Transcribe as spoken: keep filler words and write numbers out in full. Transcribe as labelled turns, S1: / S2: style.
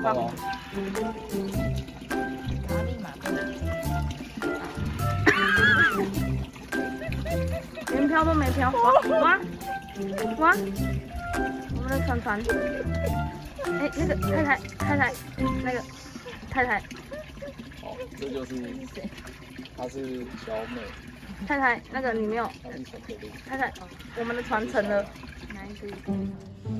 S1: 放。
S2: 然后立马过来。
S1: 连飘都没飘，哇哇哇！我们的船船，哎，那个太太太太，那个太太，
S3: 好，这就是她是小美，
S1: 太太，那个你没有，
S3: 她是巧克力。
S1: 太太，我们的船沉了。
S2: 哪一只？